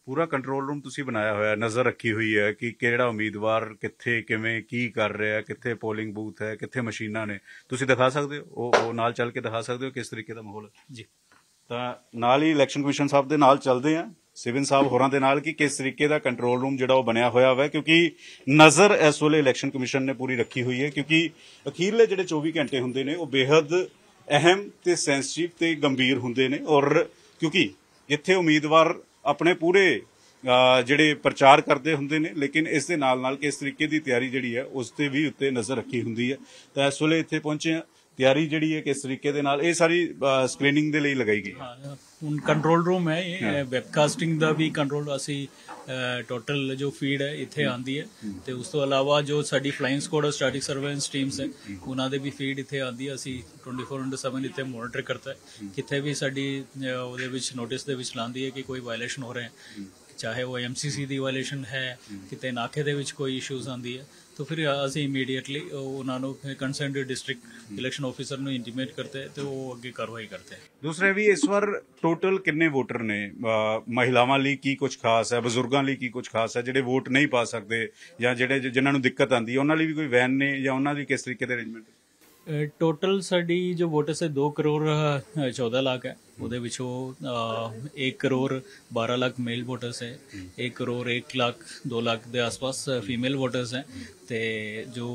ਪੂਰਾ control room ਤੁਸੀਂ ਬਣਾਇਆ ਹੋਇਆ, ਨਜ਼ਰ ਰੱਖੀ ਹੋਈ ਹੈ ਕਿ ਕਿਹੜਾ ਉਮੀਦਵਾਰ ਕਿੱਥੇ ਕਿਵੇਂ ਕੀ ਕਰ ਰਿਹਾ, ਕਿੱਥੇ ਪੋਲਿੰਗ ਬੂਥ ਹੈ, ਕਿੱਥੇ ਮਸ਼ੀਨਾਂ ਨੇ, ਤੁਸੀਂ ਦਿਖਾ ਸਕਦੇ ਹੋ? ਉਹ ਨਾਲ ਚੱਲ ਕੇ ਦਿਖਾ ਸਕਦੇ ਹੋ ਕਿਸ ਤਰੀਕੇ ਦਾ ਮਾਹੌਲ ਹੈ ਜੀ? ਤਾਂ ਨਾਲ ਹੀ ਇਲੈਕਸ਼ਨ ਕਮਿਸ਼ਨ ਸਾਹਿਬ ਦੇ ਨਾਲ ਚੱਲਦੇ ਆ, ਸਿਵਨ ਸਾਹਿਬ ਹੋਰਾਂ ਦੇ ਨਾਲ, ਕਿ ਕਿਸ ਤਰੀਕੇ ਦਾ ਕੰਟਰੋਲ ਰੂਮ ਜਿਹੜਾ ਉਹ ਬਣਿਆ ਹੋਇਆ ਵਾ, ਕਿਉਂਕਿ ਨਜ਼ਰ ਇਸ ਵੇਲੇ ਇਲੈਕਸ਼ਨ ਕਮਿਸ਼ਨ ਨੇ ਪੂਰੀ ਰੱਖੀ ਹੋਈ ਹੈ, ਕਿਉਂਕਿ ਅਖੀਰਲੇ ਜਿਹੜੇ 24 ਘੰਟੇ ਹੁੰਦੇ ਨੇ ਉਹ ਬੇਹੱਦ ਅਹਿਮ ਤੇ ਸੈਂਸਿਟਿਵ ਤੇ ਗੰਭੀਰ ਹੁੰਦੇ ਨੇ। ਔਰ ਕਿਉਂਕਿ ਇੱਥੇ ਉਮੀਦਵਾਰ ਆਪਣੇ ਪੂਰੇ ਜਿਹੜੇ ਪ੍ਰਚਾਰ ਕਰਦੇ ਹੁੰਦੇ ਨੇ, ਲੇਕਿਨ ਇਸ ਦੇ ਨਾਲ ਨਾਲ ਕਿਸ ਤਰੀਕੇ ਦੀ ਤਿਆਰੀ ਜਿਹੜੀ ਹੈ ਉਸ ਤੇ ਵੀ ਉੱਤੇ ਨਜ਼ਰ ਰੱਖੀ ਹੁੰਦੀ ਹੈ। ਤਾਂ ਇਸ ਵੇਲੇ ਇੱਥੇ ਪਹੁੰਚੇ ਹਾਂ, ਤਿਆਰੀ ਜਿਹੜੀ ਹੈ ਕਿਸ ਤਰੀਕੇ ਦੇ ਨਾਲ, ਇਹ ਸਾਰੀ ਸਕਰੀਨਿੰਗ ਦੇ ਲਈ ਲਗਾਈ ਗਈ ਹੈ। ਹੁਣ ਕੰਟਰੋਲ ਰੂਮ ਹੈ, ਇਹ ਵੈਬਕਾਸਟਿੰਗ ਦਾ ਵੀ ਕੰਟਰੋਲ, ਅਸੀਂ ਟੋਟਲ ਜੋ ਫੀਡ ਹੈ ਇੱਥੇ ਆਉਂਦੀ ਹੈ, ਤੇ ਉਸ ਤੋਂ ਇਲਾਵਾ ਜੋ ਸਾਡੀ ਫਲਾਈਂਗ ਸਕੁਆਡ ਔਰ ਸਟੈਟਿਕ ਸਰਵੇਲੈਂਸ ਟੀਮਸ ਹੈ ਉਹਨਾਂ ਦੇ ਵੀ ਫੀਡ ਇੱਥੇ ਆਉਂਦੀ ਹੈ। ਅਸੀਂ 24/7 ਇੱਥੇ ਮੋਨੀਟਰ ਕਰਤਾ ਹੈ, ਕਿਤੇ ਵੀ ਸਾਡੀ ਉਹਦੇ ਵਿੱਚ ਨੋਟਿਸ ਦੇ ਵਿੱਚ ਲਾਉਂਦੀ ਹੈ ਕਿ ਕੋਈ ਵਾਇਲੇਸ਼ਨ ਹੋ ਰਿਹਾ ਹੈ, ਚਾਹੇ ਉਹ MCC ਦੀ ਵਾਇਲੇਸ਼ਨ ਹੈ, ਕਿਤੇ ਨਾਕੇ ਦੇ ਵਿੱਚ ਕੋਈ ਇਸ਼ੂਜ਼ ਆਉਂਦੀ ਹੈ, ਤਾਂ ਫਿਰ ਅਸੀਂ ਇਮੀਡੀਏਟਲੀ ਉਹਨਾਂ ਨੂੰ ਕੰਸਰਨਡ ਡਿਸਟ੍ਰਿਕਟ ਇਲੈਕਸ਼ਨ ਆਫਿਸਰ ਨੂੰ ਇੰਟੀਮੇਟ ਕਰਤੇ ਤੇ ਉਹ ਅੱਗੇ ਕਾਰਵਾਈ ਕਰਤੇ। ਦੂਸਰੇ ਵੀ ਇਸ ਵਾਰ ਟੋਟਲ ਕਿੰਨੇ ਵੋਟਰ ਨੇ? ਮਹਿਲਾਵਾਂ ਲਈ ਕੀ ਕੁਝ ਖਾਸ ਹੈ, ਬਜ਼ੁਰਗਾਂ ਲਈ ਕੀ ਕੁਝ ਖਾਸ ਹੈ, ਜਿਹੜੇ ਵੋਟ ਨਹੀਂ ਪਾ ਸਕਦੇ ਜਾਂ ਜਿਹੜੇ ਜਿਨ੍ਹਾਂ ਨੂੰ ਦਿੱਕਤ ਆਉਂਦੀ ਹੈ ਉਹਨਾਂ ਲਈ ਵੀ ਕੋਈ ਵੈਨ ਨੇ, ਜਾਂ ਉਹਨਾਂ ਦੀ ਕਿਸ ਤਰੀਕੇ ਦੇ ਅਰੇਂਜਮੈਂਟ? ਟੋਟਲ ਸਾਡੀ ਜੋ ਵੋਟਰਸ ਹੈ 2 ਕਰੋੜ 14 ਲੱਖ ਹੈ, ਉਹਦੇ ਵਿੱਚੋਂ 1 ਕਰੋੜ 12 ਲੱਖ ਮੇਲ ਵੋਟਰਸ ਹੈ, 1 ਕਰੋੜ 1 ਲੱਖ 2 ਲੱਖ ਦੇ ਆਸ-ਪਾਸ ਫੀਮੇਲ ਵੋਟਰਸ ਹੈ, ਤੇ ਜੋ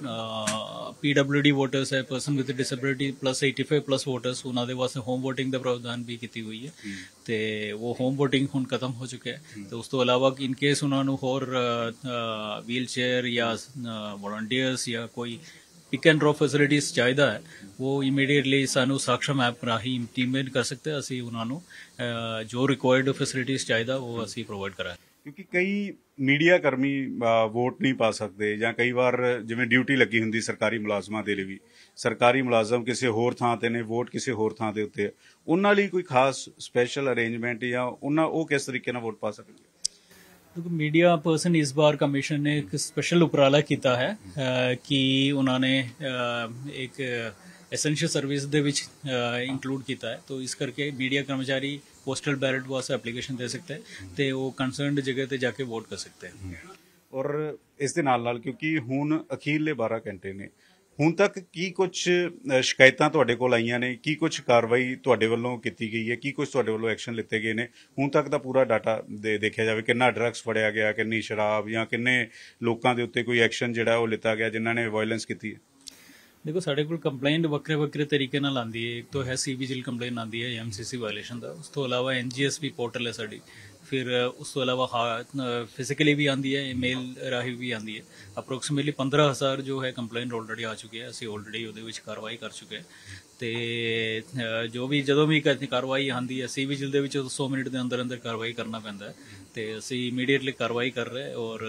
PWD ਵੋਟਰਸ ਹੈ, person with disability plus 85 plus voters, ਉਹਨਾਂ ਦੇ ਵਾਸਤੇ ਹੋਮ ਵੋਟਿੰਗ ਦਾ ਪ੍ਰਾਵਧਾਨ ਵੀ ਕੀਤੀ ਹੋਈ ਹੈ, ਤੇ ਉਹ ਹੋਮ ਵੋਟਿੰਗ ਹੁਣ ਖਤਮ ਹੋ ਚੁੱਕਿਆ ਹੈ। ਤੇ ਉਸ ਤੋਂ ਇਲਾਵਾ ਇਨ ਕੇਸ ਉਹਨਾਂ ਨੂੰ ਹੋਰ ਵੀਲ ਚੇਅਰ ਜਾਂ ਵੋਲੰਟੀਅਰਸ ਜਾਂ ਕੋਈ पिक एंड ड्रॉप फैसिलिटीज़ ਚਾਹੀਦਾ ਹੈ, ਉਹ ਇਮੀਡੀਏਟਲੀ ਸਾਨੂੰ ਸਾਕਸ਼ਮ ਐਪ ਰਾਹੀਂ ਇੰਟੀਮੇਟ ਕਰ ਸਕਦੇ, ਅਸੀਂ ਉਹਨਾਂ ਨੂੰ ਜੋ ਰਿਕੁਆਇਰਡ ਫੈਸਿਲਿਟੀਜ਼ ਚਾਹੀਦਾ ਉਹ ਅਸੀਂ ਪ੍ਰੋਵਾਈਡ ਕਰਾਂਗੇ। ਕਿਉਂਕਿ ਕਈ ਮੀਡੀਆ ਕਰਮੀ ਵੋਟ ਨਹੀਂ ਪਾ ਸਕਦੇ, ਜਾਂ ਕਈ ਵਾਰ ਜਿਵੇਂ ਡਿਊਟੀ ਲੱਗੀ ਹੁੰਦੀ ਸਰਕਾਰੀ ਮੁਲਾਜ਼ਮਾਂ ਦੇ ਲਈ ਵੀ, ਸਰਕਾਰੀ ਮੁਲਾਜ਼ਮ ਕਿਸੇ ਹੋਰ ਥਾਂ ਤੇ ਨੇ, ਵੋਟ ਕਿਸੇ ਹੋਰ ਥਾਂ ਦੇ ਉੱਤੇ, ਉਹਨਾਂ ਲਈ ਕੋਈ ਖਾਸ ਸਪੈਸ਼ਲ ਅਰੇਂਜਮੈਂਟ ਜਾਂ ਉਹ ਕਿਸ ਤਰੀਕੇ ਨਾਲ ਵੋਟ ਪਾ ਸਕਣਗੇ? देखो मीडिया पर्सन इस बार कमीशन ने एक स्पेशल उपराला किया है कि उन्होंने एक एसेंशियल सर्विस ਦੇ ਵਿੱਚ इंक्लूड किया है, तो इस करके मीडिया कर्मचारी पोस्टल बैलेट वास्ते एप्लीकेशन दे सकते हैं ਤੇ ਉਹ ਕੰਸਰਨਡ ਜਗ੍ਹਾ ਤੇ ਜਾ ਕੇ ਵੋਟ ਕਰ सकते हैं। ਔਰ ਇਸ ਦੇ ਨਾਲ ਨਾਲ ਕਿਉਂਕਿ ਹੁਣ ਅਖੀਰਲੇ 12 ਘੰਟੇ ਨੇ, ਹੁਣ ਤੱਕ ਕੀ ਕੁਝ ਸ਼ਿਕਾਇਤਾਂ ਤੁਹਾਡੇ ਕੋਲ ਆਈਆਂ ਨੇ, ਕੀ ਕੁਝ ਕਾਰਵਾਈ ਤੁਹਾਡੇ ਵੱਲੋਂ ਕੀਤੀ ਗਈ ਹੈ, ਕੀ ਕੁਝ ਤੁਹਾਡੇ ਵੱਲੋਂ ਐਕਸ਼ਨ ਲਿੱਤੇ ਗਏ ਨੇ ਹੁਣ ਤੱਕ ਦਾ ਪੂਰਾ ਡਾਟਾ ਦੇਖਿਆ ਜਾਵੇ? ਕਿੰਨਾ ਡਰੱਗਸ ਫੜਿਆ ਗਿਆ, ਕਿੰਨੀ ਸ਼ਰਾਬ, ਜਾਂ ਕਿੰਨੇ ਲੋਕਾਂ ਦੇ ਉੱਤੇ ਕੋਈ ਐਕਸ਼ਨ ਜਿਹੜਾ ਉਹ ਲਿੱਤਾ ਗਿਆ ਜਿਨ੍ਹਾਂ ਨੇ ਵਾਇਲੈਂਸ ਕੀਤੀ ਹੈ? देखो साढ़े को कंप्लेंट वक्रे तरीके नाल आंदी है, एक तो है CVजिल कंप्लेंट आंदी है MCC वायलेशन का, उस तो अलावा NGS भी पोर्टल है साड़ी, फिर उस तो अलावा फिजिकली भी आंदी है, मेल राही भी आंदी है। अप्रोक्सीमेटली 15,000 जो है कंप्लेंट ऑलरेडी आ चुकी है, ਅਸੀਂ ऑलरेडी ਉਹਦੇ ਵਿੱਚ ਕਾਰਵਾਈ ਕਰ ਚੁੱਕੇ ਤੇ ਜੋ ਵੀ ਜਦੋਂ ਵੀ ਕਾਰਵਾਈ ਆਂਦੀ ਹੈ CVजिल ਦੇ ਵਿੱਚ 100 ਮਿੰਟ ਦੇ ਅੰਦਰ ਅੰਦਰ ਕਾਰਵਾਈ ਕਰਨਾ ਪੈਂਦਾ ਹੈ, ਤੇ ਅਸੀਂ ਇਮੀਡੀਏਟਲੀ ਕਾਰਵਾਈ ਕਰ ਰਹੇ ਔਰ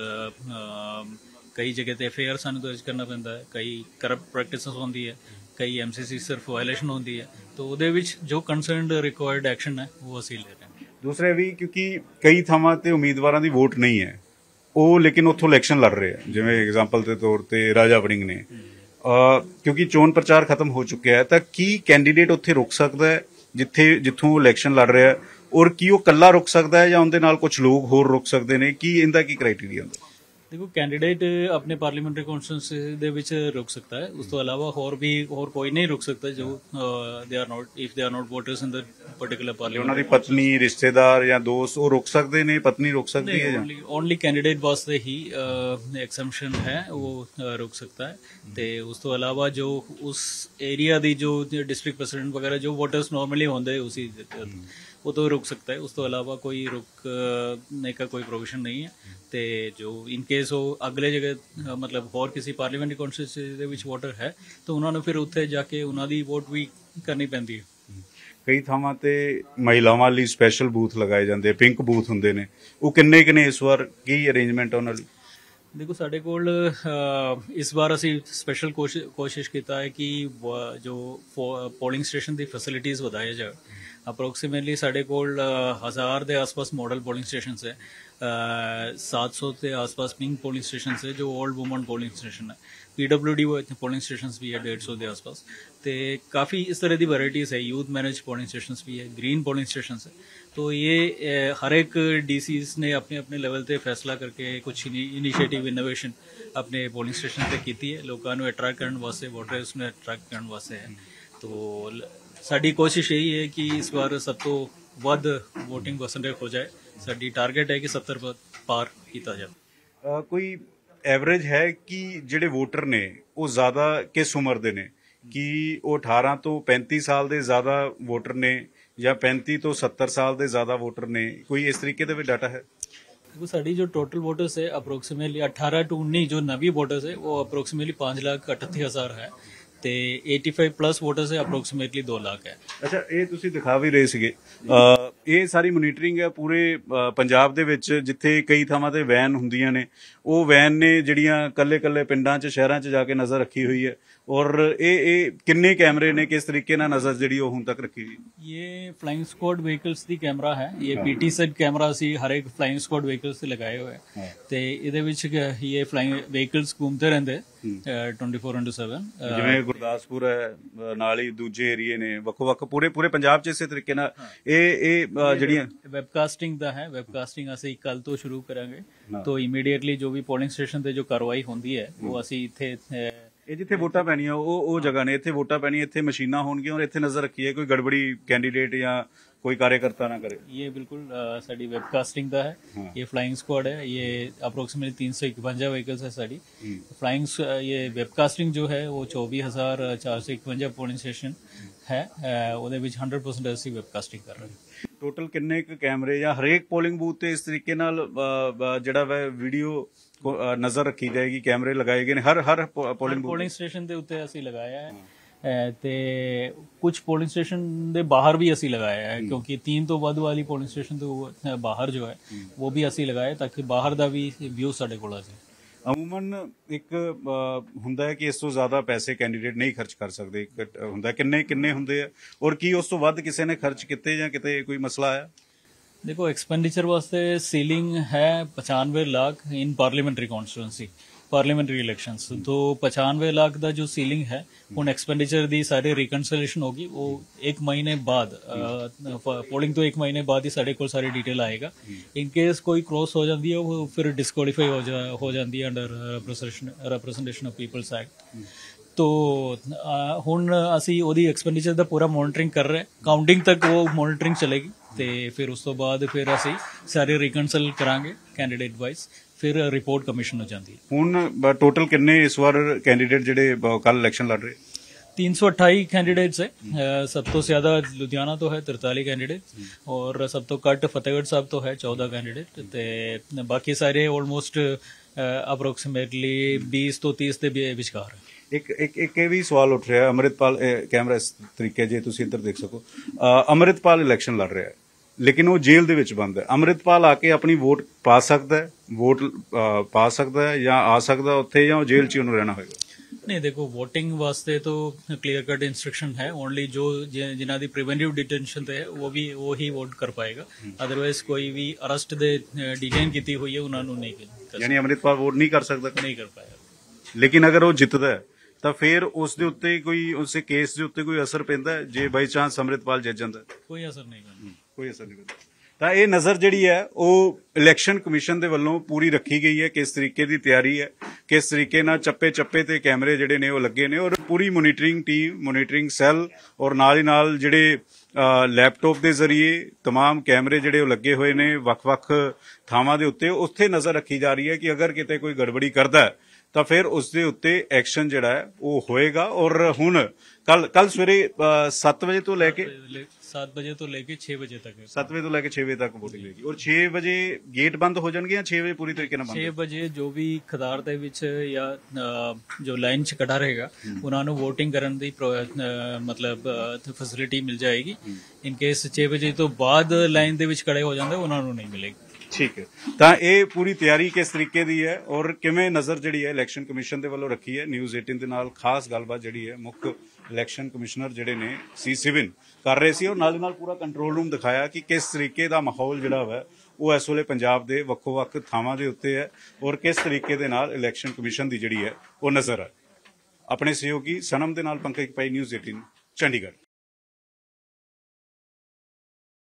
ਕਈ ਜਗ੍ਹਾ ਤੇ FIR ਸਾਨੂੰ ਦਰਜ ਕਰਨਾ ਪੈਂਦਾ ਹੈ, ਕਈ ਕਰਪਟ ਪ੍ਰੈਕਟਿਸਿਸ ਹੁੰਦੀ ਹੈ, ਕਈ MCC ਸਿਰਫ ਵਾਇਲੇਸ਼ਨ ਹੁੰਦੀ ਹੈ, ਤਾਂ ਉਹਦੇ ਵਿੱਚ ਜੋ ਕੰਸਰਨਡ ਰਿਕੁਆਇਰਡ ਐਕਸ਼ਨ ਹੈ ਉਹ ਅਸੀਂ ਲੈ ਰਹੇ ਹਾਂ। ਦੂਸਰੇ ਵੀ ਕਿਉਂਕਿ ਕਈ ਥਾਵਾਂ ਤੇ ਉਮੀਦਵਾਰਾਂ ਦੀ ਵੋਟ ਨਹੀਂ ਹੈ, ਉਹ ਲੇਕਿਨ ਉੱਥੋਂ ਇਲੈਕਸ਼ਨ ਲੜ ਰਹੇ ਆ, ਜਿਵੇਂ ਐਗਜ਼ਾਮਪਲ ਦੇ ਤੌਰ ਤੇ ਰਾਜਾ ਵੜਿੰਗ ਨੇ, ਕਿਉਂਕਿ ਚੋਣ ਪ੍ਰਚਾਰ ਖਤਮ ਹੋ ਚੁੱਕਿਆ ਹੈ, ਤਾਂ ਕੀ ਕੈਂਡੀਡੇਟ ਉੱਥੇ ਰੁਕ ਸਕਦਾ ਹੈ ਜਿੱਥੋਂ ਉਹ ਇਲੈਕਸ਼ਨ ਲੜ ਰਿਹਾ ਹੈ, ਔਰ ਕੀ ਉਹ ਇਕੱਲਾ ਰੁਕ ਸਕਦਾ ਹੈ ਜਾਂ ਉਹਦੇ ਨਾਲ ਕੁਝ ਲੋਕ ਹੋਰ ਰੁਕ ਸਕਦੇ ਨੇ? ਕੀ ਇਹਦਾ ਕੀ ਕ੍ਰਾਈਟੇਰੀਆ ਹੁੰਦਾ? देखो कैंडिडेट अपने पार्लीमेंट्री कॉन्स्टिट्यूंसी ਦੇ ਵਿੱਚ ਰੁਕ ਸਕਦਾ ਹੈ, ਉਸ ਤੋਂ ਇਲਾਵਾ ਹੋਰ ਕੋਈ ਨਹੀਂ ਰੁਕ ਸਕਦਾ ਜੋ they are not if they are not voters in the particular parliament. ਉਹਨਾਂ ਦੀ ਪਤਨੀ, ਰਿਸ਼ਤੇਦਾਰ ਜਾਂ ਦੋਸਤ ਉਹ ਰੁਕ ਸਕਦੇ ਨੇ? ਪਤਨੀ ਰੁਕ ਸਕਦੀ ਹੈ ਜਾਂ ਓਨਲੀ ਕੈਂਡੀਡੇਟ ਵਾਸਤੇ ਹੀ ਐਕਸੈਂਪਸ਼ਨ ਹੈ, ਉਹ ਰੁਕ ਸਕਦਾ ਹੈ। ਤੇ ਉਸ ਤੋਂ ਇਲਾਵਾ ਜੋ ਉਸ ਏਰੀਆ ਦੀ ਜੋ ਡਿਸਟ੍ਰਿਕਟ ਪ੍ਰੈਜ਼ੀਡੈਂਟ ਵਗੈरह ਜੋ ਵੋਟਰਸ ਨॉर्मली ਹੁੰਦੇ ਉसी वो तो रुक सकता है, उस तो अलावा कोई रुकने का कोई प्रोविजन नहीं है। तो जो इन केस वो अगले जगह मतलब होर किसी पार्लीमेंट्री कॉन्स्टिट्यूंसी ਦੇ ਵਿੱਚ ਵੋਟਰ ਹੈ ਤਾਂ ਉਹਨਾਂ ਨੂੰ ਫਿਰ ਉੱਥੇ ਜਾ ਕੇ ਉਹਨਾਂ ਦੀ ਵੋਟ ਵੀ ਕਰਨੀ ਪੈਂਦੀ ਹੈ। ਕਈ ਥਾਵਾਂ ਤੇ ਮਹਿਲਾਵਾਂ ਲਈ ਸਪੈਸ਼ਲ ਬੂਥ ਲਗਾਏ ਜਾਂਦੇ, ਪਿੰਕ ਬੂਥ ਹੁੰਦੇ ਨੇ, ਉਹ ਕਿੰਨੇ ਕੁ ਨੇ ਇਸ ਵਾਰ? ਕੀ ਅਰੇਂਜਮੈਂਟ ਉਹਨਾਂ ਲਈ? देखो साढ़े कोल इस बार असी स्पैशल कोशिश किया है कि जो पोलिंग स्टेशन की फैसिलिटीज़ वधाया जाए। ਅਪਰੋਕਸੀਮੇਟਲੀ ਸਾਡੇ ਕੋਲ 1000 ਦੇ ਆਸ-ਪਾਸ ਮਾਡਲ ਪੋਲਿੰਗ ਸਟੇਸ਼ਨਸ ਹੈ, 700 ਦੇ ਆਸ-ਪਾਸ ਪਿੰਕ ਪੋਲਿੰਗ ਸਟੇਸ਼ਨਸ ਹੈ ਜੋ ओल्ड वुमन पोलिंग स्टेशन है, PWD पोलिंग स्टेशंस भी है 150 के आसपास। तो काफ़ी इस तरह की वैराइटीज़ है, यूथ मैनेज पोलिंग स्टेशंस भी है, ग्रीन पोलिंग स्टेशंस है। तो ये हर एक DCs ने अपने अपने लेवल पे फैसला करके कुछ इनिशिएटिव इनोवेशन अपने पोलिंग स्टेशन पे की है, लोगों को अट्रैक्ट करने वास्ते, वोटर्स ने अट्रैक्ट करने वास्ते है। तो साडी कोशिश यही है कि इस बार सब तो वध वोटिंग परसेंटेज हो जाए। साडी टारगेट है कि 70 पार किया जाए। कोई ਐਵਰੇਜ ਹੈ ਕਿ ਜਿਹੜੇ ਵੋਟਰ ਨੇ ਉਹ ਜ਼ਿਆਦਾ ਕਿਸ ਉਮਰ ਦੇ ਨੇ, ਕਿ ਉਹ 18 ਤੋਂ 35 ਸਾਲ ਦੇ ਜ਼ਿਆਦਾ ਵੋਟਰ ਨੇ ਜਾਂ 35 ਤੋਂ 70 ਸਾਲ ਦੇ ਜ਼ਿਆਦਾ ਵੋਟਰ ਨੇ? ਕੋਈ ਇਸ ਤਰੀਕੇ ਦਾ ਵੀ ਡਾਟਾ ਹੈ? देखो साड़ी जो टोटल वोटर्स है अप्रोक्सीमेटली 18 टू 19 जो नवी वोटर्स है वो अप्रोक्सीमेटली 5,38,000 है, ਤੇ 85 ਪਲੱਸ ਵੋਟਰਸ ਹੈ ਅਪਰੋਕਸੀਮੇਟਲੀ 2 ਲੱਖ ਹੈ। ਅੱਛਾ, ਇਹ ਤੁਸੀਂ ਦਿਖਾ ਵੀ ਰਹੇ ਸੀਗੇ, ਇਹ ਸਾਰੀ ਮੋਨੀਟਰਿੰਗ ਹੈ ਪੂਰੇ ਪੰਜਾਬ ਦੇ ਵਿੱਚ, ਜਿੱਥੇ ਕਈ ਥਾਵਾਂ ਤੇ ਵੈਨ ਹੁੰਦੀਆਂ ਨੇ, ਉਹ ਵੈਨ ਨੇ ਜਿਹੜੀਆਂ ਕੱਲੇ ਪਿੰਡਾਂ 'ਚ ਸ਼ਹਿਰਾਂ 'ਚ ਜਾ ਕੇ ਨਜ਼ਰ ਰੱਖੀ ਹੋਈ ਹੈ, और ये किन्ने कैमरे ने किस तरीके ना नजर जी हुण तक रखी हुई? ये फ्लाइंग स्क्वाड व्हीकल्स दी कैमरा है, ये PT सेट कैमरा सी हर एक फ्लाइंग स्क्वाड व्हीकल्स से लगाए हुए हैं, ते इहदे विच ये फ्लाइंग व्हीकल्स घूमते रहंदे 24/7। जिवें गुरदासपुर है नाल ही दूजे एरिए ने ਵੱਖ-ਵੱਖ पूरे पंजाब च इसे तरीके नाल ਇਹ ਜਿਹੜੀਆਂ ਵੈਬਕਾਸਟਿੰਗ ਦਾ ਹੈ, ਵੈਬਕਾਸਟਿੰਗ ਅਸੀਂ ਕੱਲ ਤੋਂ ਸ਼ੁਰੂ ਕਰਾਂਗੇ। तो ਇਮੀਡੀਏਟਲੀ ਜੋ ਵੀ ਪੋਲਿੰਗ ਸਟੇਸ਼ਨ ਤੇ ਜੋ ਕਾਰਵਾਈ ਹੁੰਦੀ ਹੈ ਉਹ ਅਸੀਂ ਇੱਥੇ ਇਹ ਜਿੱਥੇ ਵੋਟਾਂ ਪੈਣੀਆਂ ਉਹ ਜਗ੍ਹਾ ਨੇ, ਇੱਥੇ ਵੋਟਾਂ ਪੈਣੀਆਂ, ਇੱਥੇ ਮਸ਼ੀਨਾਂ ਹੋਣਗੀਆਂ ਔਰ ਇੱਥੇ ਨਜ਼ਰ ਰੱਖੀਏ ਕੋਈ ਗੜਬੜੀ ਕੈਂਡੀਡੇਟ ਜਾਂ कोई कार्यकर्ता ना करे। ये बिल्कुल साड़ी वेबकास्टिंग का है। ये फ्लाइंग स्क्वाड है, ये अप्रोक्सीमेटली 351 व्हीकल्स है साड़ी फ्लाइंग। ये वेबकास्टिंग जो है वो 24,451 पोलिंग स्टेशन है, ਉਹਦੇ ਵਿੱਚ 100% ਅਸੀਂ ਵੈਬਕਾਸਟਿੰਗ ਕਰ ਰਹੇ ਹਾਂ। ਟੋਟਲ ਕਿੰਨੇ ਕੁ ਕੈਮਰੇ ਜਾਂ ਹਰੇਕ ਪੋਲਿੰਗ ਬੂਥ ਤੇ ਇਸ ਤਰੀਕੇ ਨਾਲ ਜਿਹੜਾ ਵਾ ਵੀਡੀਓ ਨਜ਼ਰ ਰੱਖੀ ਜਾਏਗੀ, ਕੈਮਰੇ ਲਗਾਏ ਗਏ ਨੇ ਹਰ ਪੋਲਿੰਗ ਸਟੇਸ਼ਨ ਦੇ ਉੱਤੇ ਅਸੀਂ ਲਗਾਇਆ ਹੈ, ਤੇ ਕੁਝ ਪੋਲਿੰਗ ਸਟੇਸ਼ਨ ਦੇ ਬਾਹਰ ਵੀ ਅਸੀਂ ਲਗਾਇਆ ਹੈ, ਕਿਉਂਕਿ 3 ਤੋਂ ਵੱਧ ਵਾਲੀ ਪੋਲਿੰਗ ਸਟੇਸ਼ਨ ਤੋਂ ਬਾਹਰ ਜੋ ਹੈ ਉਹ ਵੀ ਅਸੀਂ ਲਗਾਇਆ ਤਾਂ ਕਿ ਬਾਹਰ ਦਾ ਵੀ ਵਿਊ ਸਾਡੇ ਕੋਲ ਆ ਜਾਏ। ਅਮੂਮਨ ਇੱਕ ਹੁੰਦਾ ਹੈ ਕਿ ਇਸ ਤੋਂ ਜ਼ਿਆਦਾ ਪੈਸੇ ਕੈਂਡੀਡੇਟ ਨਹੀਂ ਖਰਚ ਕਰ ਸਕਦੇ, ਹੁੰਦਾ ਕਿੰਨੇ ਹੁੰਦੇ ਆ, ਔਰ ਕੀ ਉਸ ਤੋਂ ਵੱਧ ਕਿਸੇ ਨੇ ਖਰਚ ਕੀਤੇ ਜਾਂ ਕਿਤੇ ਕੋਈ ਮਸਲਾ ਆਇਆ? देखो एक्सपेंडिचर वास्ते सीलिंग है 95 lakh in parliamentary constituency parliamentary elections, तो 95 लाख का जो सीलिंग है ਹੁਣ एक्सपेंडिचर ਦੀ ਸਾਰੀ ਰਿਕਨਸਿਲੀਏਸ਼ਨ ਹੋਗੀ, ਉਹ 1 ਮਹੀਨੇ ਬਾਅਦ ਪੋਲਿੰਗ ਤੋਂ 1 ਮਹੀਨੇ ਬਾਅਦ ਹੀ ਸਾਡੇ ਕੋਲ ਸਾਰੀ ਡਿਟੇਲ ਆਏਗਾ। ਇਨ ਕੇਸ ਕੋਈ ਕ੍ਰੋਸ ਹੋ ਜਾਂਦੀ ਹੈ ਉਹ ਫਿਰ ਡਿਸਕੁਆਲੀਫਾਈ ਹੋ ਜਾਂਦੀ ਹੈ under representation of people's act. तो ਹੁਣ ਅਸੀਂ ਉਹਦੀ ਐਕਸਪੈਂਡੀਚਰ ਦਾ ਪੂਰਾ ਮੋਨੀਟਰਿੰਗ ਕਰ ਰਹੇ, ਕਾਊਂਟਿੰਗ ਤੱਕ ਉਹ ਮੋਨੀਟਰਿੰਗ ਚਲੇਗੀ, ਤੇ ਫਿਰ ਉਸ ਤੋਂ ਬਾਅਦ ਫਿਰ ਅਸੀਂ ਸਾਰੇ ਰਿਕਨਸਲ ਕਰਾਂਗੇ ਕੈਂਡੀਡੇਟ ਵਾਈਜ਼, ਫਿਰ ਰਿਪੋਰਟ ਕਮਿਸ਼ਨ ਹੋ ਜਾਂਦੀ ਹੈ। ਹੁਣ ਟੋਟਲ ਕਿੰਨੇ ਇਸ ਵਾਰ ਕੈਂਡੀਡੇਟ ਜਿਹੜੇ ਕੱਲ ਇਲੈਕਸ਼ਨ ਲੜ ਰਹੇ? 328 कैंडिडेट्स है। सब तो ज्यादा लुधियाना तो है 43 कैंडिडेट, और सब तो घट फतेहगढ़ साहब तो है 14 कैंडिडेट, ते बाकी सारे ऑलमोस्ट अप्रोक्सीमेटली 20 ਤੋਂ 30 ਦੇ ਵਿਚਕਾਰ ਹੈ। ਇੱਕ ਇਹ ਵੀ ਸਵਾਲ ਉੱਠ ਰਿਹਾ, ਅੰਮ੍ਰਿਤਪਾਲ ਕੈਮਰਾ ਇਸ ਤਰੀਕੇ ਜੇ ਤੁਸੀਂ ਇੱਧਰ ਦੇਖ ਸਕੋ, ਅੰਮ੍ਰਿਤਪਾਲ ਇਲੈਕਸ਼ਨ ਲੜ ਰਿਹਾ ਹੈ ਲੇਕਿਨ ਉਹ ਜੇਲ੍ਹ ਦੇ ਵਿੱਚ ਬੰਦ ਹੈ। ਅੰਮ੍ਰਿਤਪਾਲ ਆ ਕੇ ਆਪਣੀ ਵੋਟ ਪਾ ਸਕਦਾ ਹੈ ਜਾਂ ਆ ਸਕਦਾ ਉੱਥੇ, ਜਾਂ ਉਹ ਜੇਲ੍ਹ 'ਚ ਹੀ ਉਹਨੂੰ ਰਹਿਣਾ ਹੋਏਗਾ? नहीं देखो, वोटिंग वास्ते तो क्लियर कट इंस्ट्रक्शन है, ओनली जो जिन्हों की प्रिवेंटिव डिटेंशन है वो ही वोट कर पाएगा, अदरवाइज कोई भी अरेस्ट दे डिटेन की हुई है उन्होंने नहीं कर, यानी अमृतपाल वोट नहीं कर सकता, नहीं कर पाएगा। लेकिन अगर वो जितदा है ਤਾਂ ਫਿਰ ਉਸ ਦੇ ਉੱਤੇ ਕੋਈ ਉਸੇ ਕੇਸ ਦੇ ਉੱਤੇ ਕੋਈ ਅਸਰ ਪੈਂਦਾ ਹੈ ਜੇ ਬਾਈ ਚਾਂਸ ਅੰਮ੍ਰਿਤਪਾਲ ਜਿੱਤ ਜਾਂਦਾ? ਕੋਈ ਅਸਰ ਨਹੀਂ ਪੈਂਦਾ, ਕੋਈ ਅਸਰ ਨਹੀਂ ਪੈਂਦਾ। ਤਾਂ ਇਹ ਨਜ਼ਰ ਜਿਹੜੀ ਹੈ ਉਹ ਇਲੈਕਸ਼ਨ ਕਮਿਸ਼ਨ ਦੇ ਵੱਲੋਂ ਪੂਰੀ ਰੱਖੀ ਗਈ ਹੈ, ਕਿਸ ਤਰੀਕੇ ਦੀ ਤਿਆਰੀ ਹੈ, ਕਿਸ ਤਰੀਕੇ ਨਾਲ ਚੱਪੇ ਤੇ ਕੈਮਰੇ ਜਿਹੜੇ ਨੇ ਉਹ ਲੱਗੇ ਨੇ, ਔਰ ਪੂਰੀ ਮੋਨੀਟਰਿੰਗ ਟੀਮ, ਮੋਨੀਟਰਿੰਗ ਸੈੱਲ, ਔਰ ਨਾਲ ਹੀ ਨਾਲ ਜਿਹੜੇ ਲੈਪਟਾਪ ਦੇ ਜ਼ਰੀਏ तमाम ਕੈਮਰੇ ਜਿਹੜੇ ਉਹ ਲੱਗੇ ਹੋਏ ਨੇ ਵੱਖ-ਵੱਖ ਥਾਵਾਂ ਦੇ ਉੱਤੇ, ਉੱਥੇ ਨਜ਼ਰ ਰੱਖੀ ਜਾ ਰਹੀ ਹੈ ਕਿ ਅਗਰ ਕਿਤੇ ਕੋਈ ਗੜਬੜੀ ਕਰਦਾ ਹੈ ਤਾਂ ਫਿਰ ਉਸ ਦੇ ਉੱਤੇ ਐਕਸ਼ਨ ਜਿਹੜਾ ਹੈ ਉਹ ਹੋਏਗਾ। ਔਰ ਹੁਣ ਕੱਲ ਸਵੇਰੇ 7 ਵਜੇ ਤੋਂ ਲੈ ਕੇ 7 ਵਜੇ ਤੋਂ ਲੈ ਕੇ 6 ਵਜੇ ਤੱਕ, 7 ਵਜੇ ਤੋਂ ਲੈ ਕੇ 6 ਵਜੇ ਤੱਕ ਵੋਟਿੰਗ ਹੋਏਗੀ, ਔਰ 6 ਵਜੇ ਗੇਟ ਬੰਦ ਹੋ ਜਾਣਗੇ ਜਾਂ 6 ਵਜੇ ਪੂਰੀ ਤਰੀਕੇ ਨਾਲ ਬੰਦ? 6 ਵਜੇ ਜੋ ਵੀ ਖਦਾਰ ਦੇ ਵਿੱਚ ਜਾਂ ਜੋ ਲਾਈਨ 'ਚ ਖੜਾ ਰਹੇਗਾ ਉਹਨਾਂ ਨੂੰ ਵੋਟਿੰਗ ਕਰਨ ਦੀ ਮਤਲਬ ਫੈਸਿਲਿਟੀ ਮਿਲ ਜਾਏਗੀ। ਇਨ ਕੇਸ 6 ਵਜੇ ਤੋਂ ਬਾਅਦ ਲਾਈਨ ਦੇ ਵਿੱਚ ਖੜੇ ਹੋ ਜਾਂਦੇ ਉਹਨਾਂ ਨੂੰ ਨਹੀਂ ਮਿਲੇਗੀ। ਠੀਕ ਹੈ, ਤਾਂ ਇਹ ਪੂਰੀ ਤਿਆਰੀ ਕਿਸ ਤਰੀਕੇ ਦੀ ਹੈ ਔਰ ਕਿਵੇਂ ਨਜ਼ਰ ਜਿਹੜੀ ਹੈ ਇਲੈਕਸ਼ਨ ਕਮਿਸ਼ਨ ਦੇ ਵੱਲੋਂ ਰੱਖੀ ਹੈ? ਨਿਊਜ਼ 18 ਦੇ ਨਾਲ ਖਾਸ ਗੱਲਬਾਤ ਜਿਹੜੀ ਹੈ ਮੁੱਖ ਇਲੈਕਸ਼ਨ ਕਮਿਸ਼ਨਰ ਜਿਹੜੇ ਨੇ ਸੀ ਸਿਵਨ ਕਰ ਰਹੇ ਸੀ, ਔਰ ਨਾਲ ਦੀ ਨਾਲ ਪੂਰਾ ਕੰਟਰੋਲ ਰੂਮ ਦਿਖਾਇਆ ਕਿ ਕਿਸ ਤਰੀਕੇ ਦਾ ਮਾਹੌਲ ਜਿਹੜਾ ਵਾ ਉਹ ਇਸ ਵੇਲੇ ਪੰਜਾਬ ਦੇ ਵੱਖੋ-ਵੱਖ ਥਾਵਾਂ ਦੇ ਉੱਤੇ ਹੈ, ਔਰ ਕਿਸ ਤਰੀਕੇ ਦੇ ਨਾਲ ਇਲੈਕਸ਼ਨ ਕਮਿਸ਼ਨ ਦੀ ਜਿਹੜੀ ਹੈ ਉਹ ਨਜ਼ਰ ਹੈ। ਆਪਣੇ ਸਹਿਯੋਗੀ ਸਨਮ ਦੇ ਨਾਲ ਪੰਕਜ ਪਾਈ, ਨਿਊਜ਼ 18 ਚੰਡੀਗੜ੍ਹ।